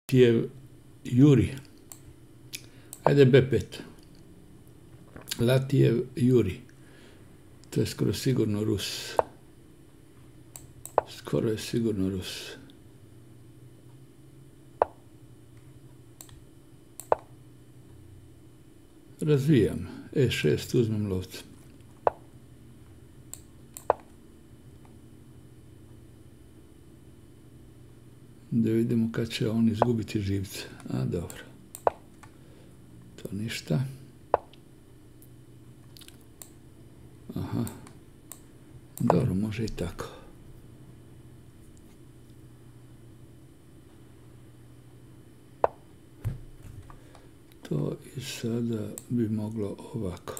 Latijev Juri. Ajde B5. Latijev Juri. To je skoro sigurno Rus. Skoro je sigurno Rus. Razvijam. E6 uzmem lovcem. Da vidimo kad će on izgubiti živce. A, dobro. To ništa. Aha. Dobro, može i tako. To i sada bi moglo ovako.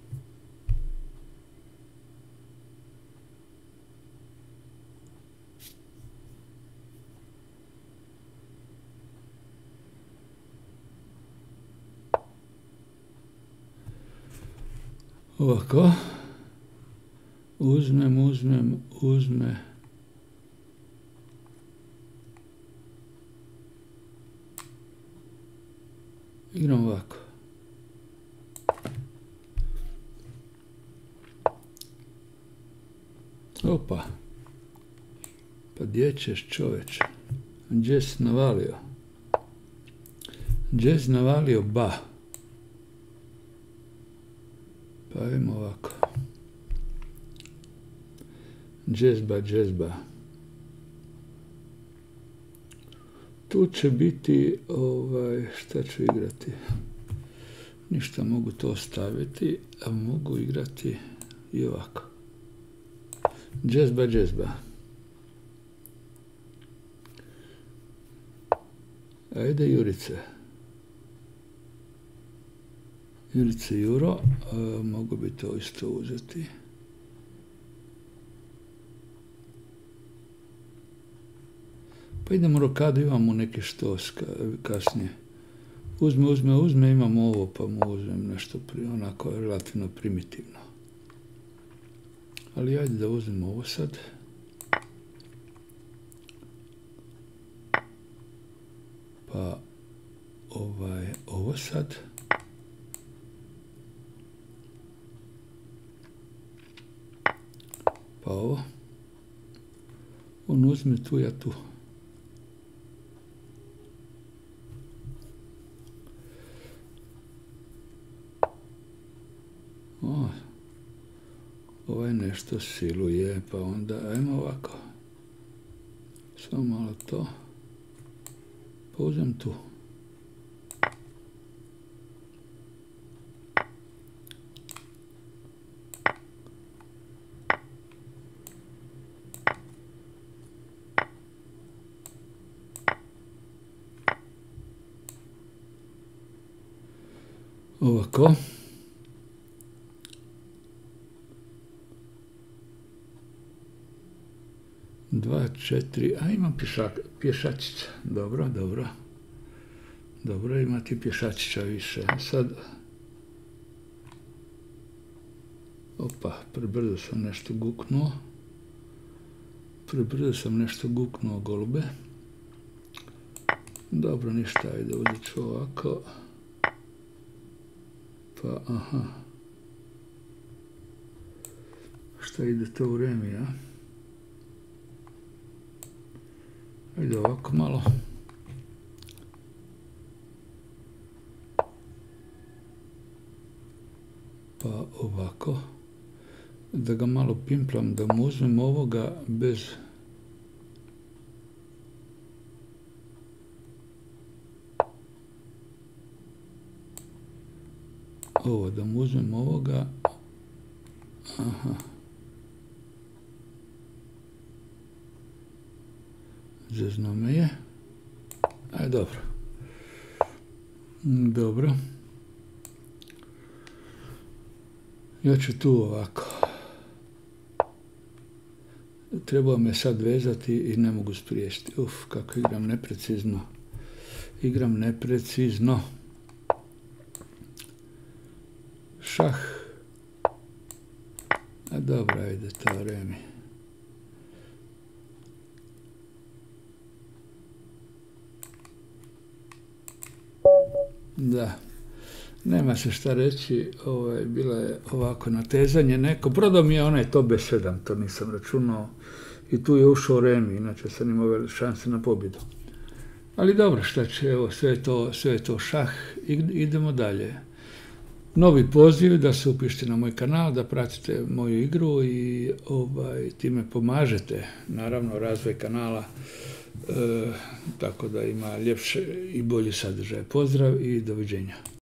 Ovako. Uzme. Igram ovako. Opa. Pa gdje ćeš, čoveče? Gdje si navalio? Gdje si navalio ba? Pa idemo ovako. Džezba. Tu će biti, šta ću igrati? Ništa, mogu to ostaviti, a mogu igrati i ovako. Džezba. Ajde Jurice. Jurice Juro, mogu bi to isto uzeti. Pa idemo rokadu, imamo neke što kasnije. Uzme, imamo ovo, pa mu uzmem nešto onako relativno primitivno. Ali ajde da uzmem ovo sad. Pa ovo sad. Pa ovo. On uzme tu, ja tu. Ovaj nešto siluje, pa onda ajmo ovako. Samo malo to. Pa uzem tu. Ovako. Dva, četiri, a imam pješačića. Dobro. Dobro, imati pješačića više. Sad, opa, prebrzo sam nešto guknuo golube. Dobro, ništa, ajde, uzet ću ovako. Pa, aha. Šta ide to u remi, a? Ajde ovako malo. Pa ovako. Da ga malo pimplam, da mu uzmem ovoga bez... Ovo, da mu uzmem ovoga... Aha. Zezno me je. Aj, dobro. Dobro. Ja ću tu ovako. Trebao me sad vezati i ne mogu spriječiti. Kako igram neprecizno. Šah. A dobro, ajde, to remi. Da. Nema se šta reći, bilo je ovako natezanje neko. Prodao mi je onaj Tobe 7, to nisam računao. I tu je ušao Remi, inače sam imao šanse na pobjedu. Ali dobro, šta će, evo, sve je to šah, idemo dalje. Novi poziv da se upišete na moj kanal, da pratite moju igru i time pomažete, naravno, razvoj kanala, tako da ima ljepše i bolji sadržaj. Pozdrav i doviđenja.